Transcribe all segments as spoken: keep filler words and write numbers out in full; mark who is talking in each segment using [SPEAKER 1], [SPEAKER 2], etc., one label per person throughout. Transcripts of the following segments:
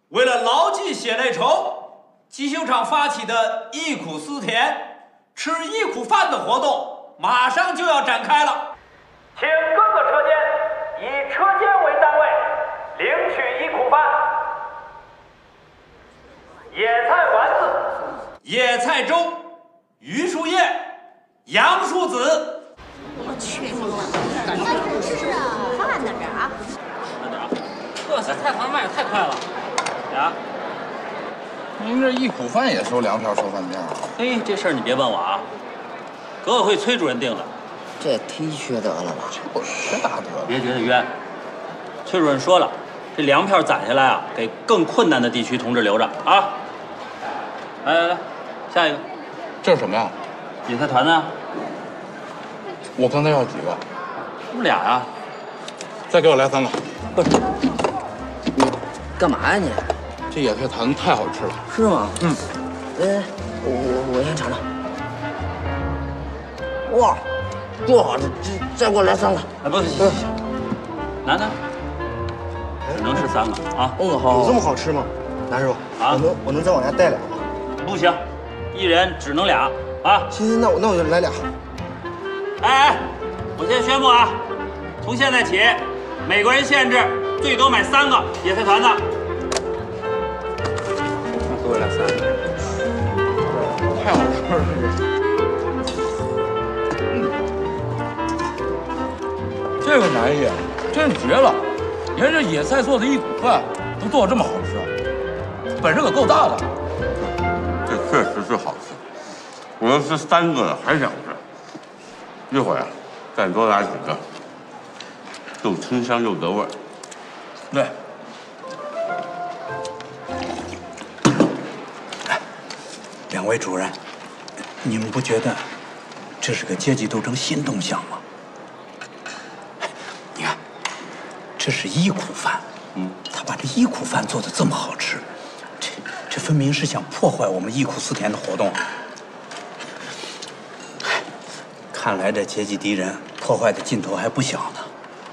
[SPEAKER 1] 为了牢记血泪仇，季秀场发起的忆苦思甜、吃忆苦饭的活动马上就要展开了，请各个车间以车间为单位领取忆苦饭。野菜丸子、野菜粥、榆树叶、杨树子。
[SPEAKER 2] 我去，干什么吃啊？慢点点啊！
[SPEAKER 3] 慢点啊！这些菜团卖的太快了。呀，
[SPEAKER 4] 您这忆苦饭也收粮票收饭票啊？
[SPEAKER 3] 嘿，这事儿你别问我啊，革委会崔主任定的。
[SPEAKER 5] 这也忒缺德了吧？
[SPEAKER 4] 这缺大德了。
[SPEAKER 3] 别觉得冤，崔主任说了，这粮票攒下来啊，给更困难的地区同志留着啊。来来来，下一个。
[SPEAKER 4] 这是什么呀？
[SPEAKER 3] 野菜团呢？
[SPEAKER 4] 我刚才要几个？
[SPEAKER 3] 不是俩呀？
[SPEAKER 4] 再给我来三个。
[SPEAKER 5] 不是，你干嘛呀你？
[SPEAKER 4] 这野菜团太好吃了。
[SPEAKER 5] 是吗？
[SPEAKER 4] 嗯。
[SPEAKER 5] 哎，我我我先尝尝。哇，多好吃！这再给我来三个。
[SPEAKER 3] 哎，不行行行，楠楠，只能吃三个啊。
[SPEAKER 5] 嗯，好。
[SPEAKER 6] 有这么好吃吗？南师傅，
[SPEAKER 3] 啊
[SPEAKER 6] 我能我能再往家带俩吗？
[SPEAKER 3] 不行，一人只能俩啊。
[SPEAKER 6] 行行，那我那我就来俩。
[SPEAKER 3] 哎哎，我先宣布啊，从现在起，每个人限制最多买三个野菜团子。
[SPEAKER 4] 给我来三个。太好吃了，这个。这个南爷真绝了！你看这野菜做的忆苦饭能做的这么好吃，本事可够大的。
[SPEAKER 7] 这确实是好吃，我要吃三个了还想吃。一会儿啊，再多拿几个，又清香又得味儿。
[SPEAKER 4] 对。
[SPEAKER 8] 两位主任，你们不觉得这是个阶级斗争新动向吗？你看，这是忆苦饭，嗯，他把这忆苦饭做的这么好吃，这这分明是想破坏我们忆苦思甜的活动。看来这阶级敌人破坏的劲头还不小呢。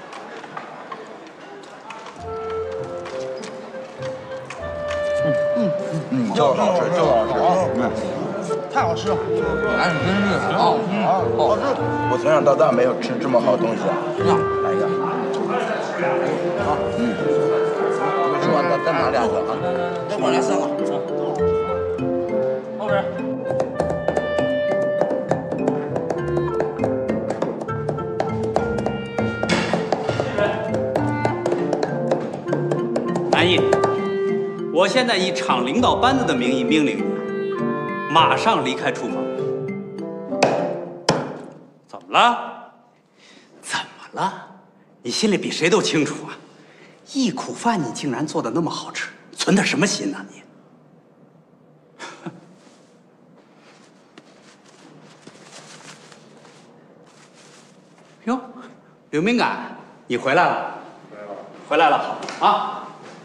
[SPEAKER 4] 嗯嗯，就是好吃，就是好吃，嗯，
[SPEAKER 6] 太好吃了！
[SPEAKER 4] 哎，真是好，好吃。我从小到大没有吃这么好东西。呀，来一个。好，嗯，吃完了再拿两个啊，再给我来三个。
[SPEAKER 3] 后边。
[SPEAKER 1] 南艺，我现在以厂领导班子的名义命令你，马上离开厨房。
[SPEAKER 3] 怎么了？
[SPEAKER 1] 怎么了？你心里比谁都清楚啊！忆苦饭你竟然做的那么好吃，存的什么心呢你？哟，刘敏感，你回来了。回来了，好啊！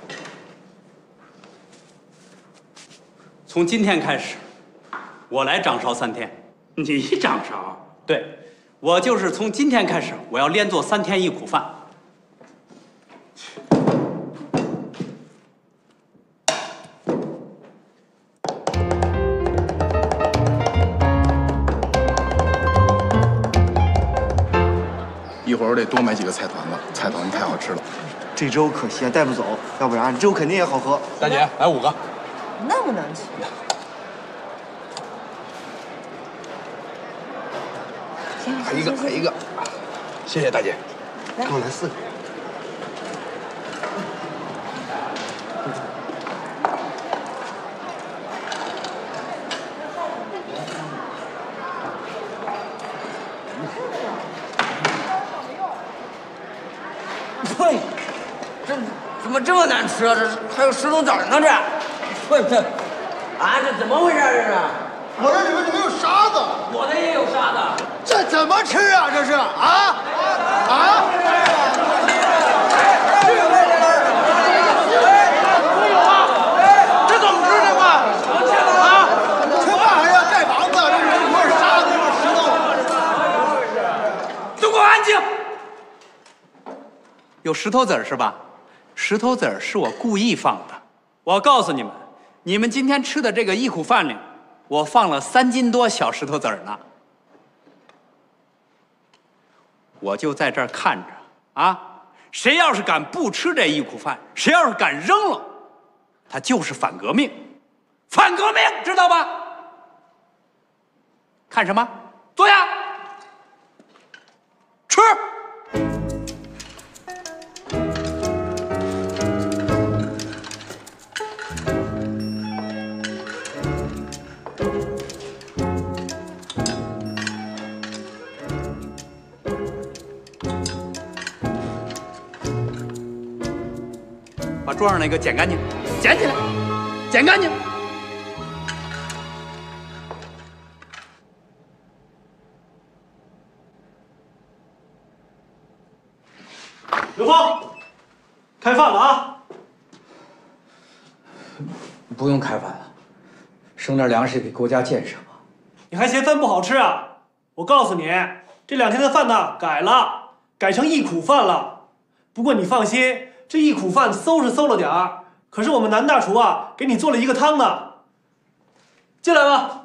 [SPEAKER 1] 从今天开始，我来掌勺三天。
[SPEAKER 3] 你掌勺？
[SPEAKER 1] 对，我就是从今天开始，我要连做三天忆苦饭。
[SPEAKER 4] 一会儿我得多买几个菜团子，菜团子太好吃了。
[SPEAKER 6] 这粥可惜啊，带不走，要不然粥肯定也好喝。
[SPEAKER 4] 大姐，来五个。
[SPEAKER 2] 那么能吃？
[SPEAKER 4] 来一个，来一个。谢谢大姐。
[SPEAKER 6] 给我来四个。
[SPEAKER 5] 呸！这怎么这么难吃啊？这还有石头子呢，这。呸呸！啊，这怎么回事这是？
[SPEAKER 6] 我这里面怎么有沙子？
[SPEAKER 5] 我的也有沙子。
[SPEAKER 6] 这怎么吃啊？这是啊啊！这有啊！这怎么吃这饭？啊！吃饭还要盖房子，这是一块沙子，一块石头。
[SPEAKER 1] 都给我安静！有石头子儿是吧？石头子儿是我故意放的，我我告诉你们，你们今天吃的这个忆苦饭里，我放了三斤多小石头子儿呢。我就在这儿看着啊，谁要是敢不吃这忆苦饭，谁要是敢扔了，他就是反革命，反革命，知道吧？看什么？坐下，吃。把桌上那个捡干净，捡起来，捡干净。
[SPEAKER 6] 刘芳，开饭了啊！
[SPEAKER 8] 不用开饭了，省点粮食给国家建设吧。
[SPEAKER 6] 你还嫌饭不好吃啊？我告诉你，这两天的饭呢改了，改成忆苦饭了。不过你放心，这忆苦饭馊是馊了点儿，可是我们南大厨啊给你做了一个汤呢。进来吧。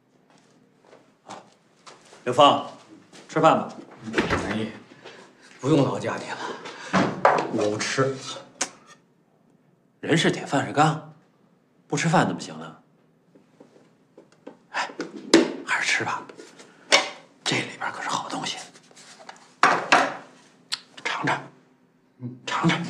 [SPEAKER 3] 刘芳，吃饭吧。
[SPEAKER 8] 南姨，不用劳驾你了，我不吃。
[SPEAKER 3] 人是铁，饭是钢，不吃饭怎么行呢？
[SPEAKER 8] 哎，还是吃吧，这里边可是好东西，尝尝，尝尝。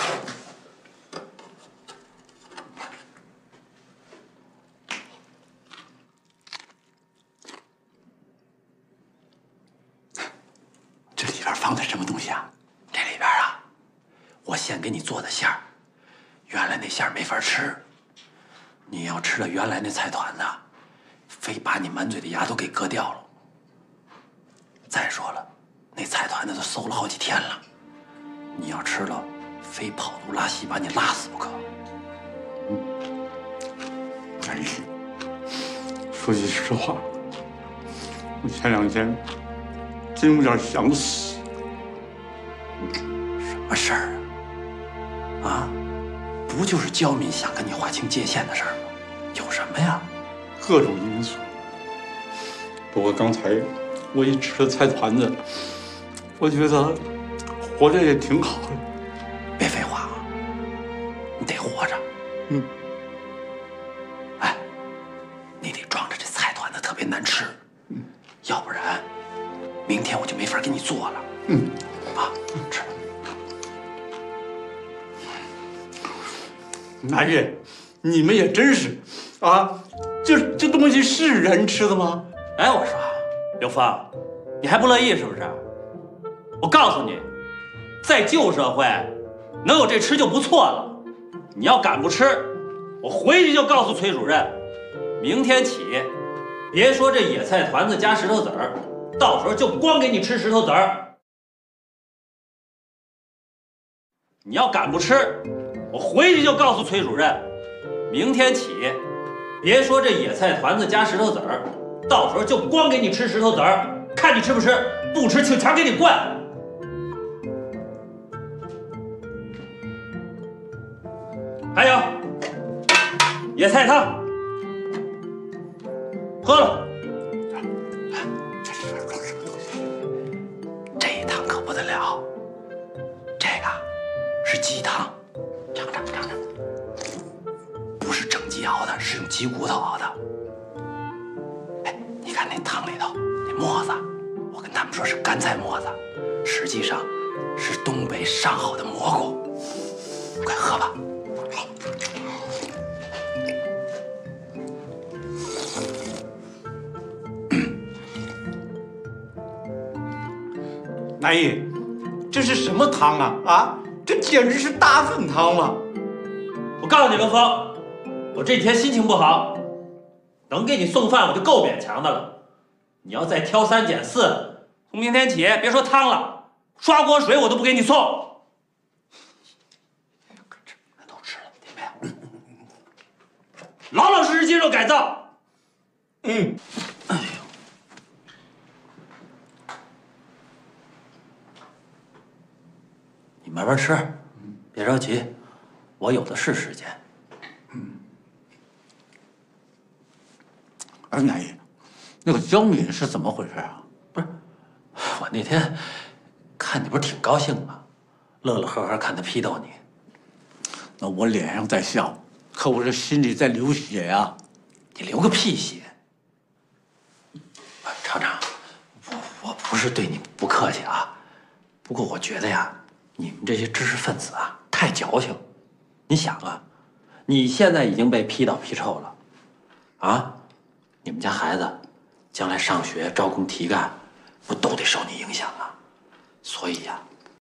[SPEAKER 8] 这里边放的什么东西啊？这里边啊，我现给你做的馅儿，原来那馅儿没法吃，你要吃了原来那菜团子，非把你满嘴的牙都给割掉了。再说了，那菜团子都馊了好几天了，你要吃了，非跑肚拉稀把你拉死不可。
[SPEAKER 7] 哎，说句实话，我前两天真有点想死。
[SPEAKER 8] 什么事儿啊？啊，不就是焦敏想跟你划清界限的事儿吗？有什么呀？
[SPEAKER 7] 各种因素。不过刚才我一吃了菜团子，我觉得活着也挺好的。
[SPEAKER 8] 别废话啊，你得活着。
[SPEAKER 7] 嗯。
[SPEAKER 8] 哎，你得装着这菜团子特别难吃，嗯，要不然明天我就没法给你做了。
[SPEAKER 7] 嗯。
[SPEAKER 8] 啊，吃。
[SPEAKER 7] 男人，你们也真是，啊，这这东西是人吃的吗？
[SPEAKER 3] 哎，我说，刘芳，你还不乐意是不是？我告诉你，在旧社会，能有这吃就不错了。你要敢不吃，我回去就告诉崔主任，明天起，别说这野菜团子加石头子儿，到时候就光给你吃石头子儿。你要敢不吃，我回去就告诉崔主任，明天起，别说这野菜团子加石头子儿，到时候就光给你吃石头子儿，看你吃不吃，不吃就强给你灌。还有野菜汤，喝了。
[SPEAKER 8] 这里边装什么东西？这一汤可不得了，这个是鸡汤，尝尝尝尝，不是整鸡熬的，是用鸡骨头熬的。哎，你看那汤里头那沫子，我跟他们说是干菜沫子，实际上是东北上好的蘑菇。快喝吧。
[SPEAKER 6] 南姨，这是什么汤啊？啊，这简直是大粪汤嘛！
[SPEAKER 3] 我告诉你，刘峰，我这几天心情不好，能给你送饭我就够勉强的了。你要再挑三拣四，从明天起别说汤了，刷锅水我都不给你送。
[SPEAKER 8] 都吃了，听没有？
[SPEAKER 3] 老老实实接受改造。
[SPEAKER 6] 嗯。
[SPEAKER 8] 哎呦，你慢慢吃，别着急，我有的是时间。 哎，南姨，那个焦敏是怎么回事啊？
[SPEAKER 3] 不是，我那天看你不是挺高兴吗？乐乐呵呵看他批斗你。
[SPEAKER 8] 那我脸上在笑，可我这心里在流血呀！
[SPEAKER 3] 你流个屁血！厂长，我我不是对你不客气啊，不过我觉得呀，你们这些知识分子啊太矫情。你想啊，你现在已经被批倒批臭了，啊，你们家孩子将来上学招工提干，不都得受你影响啊？所以呀、啊。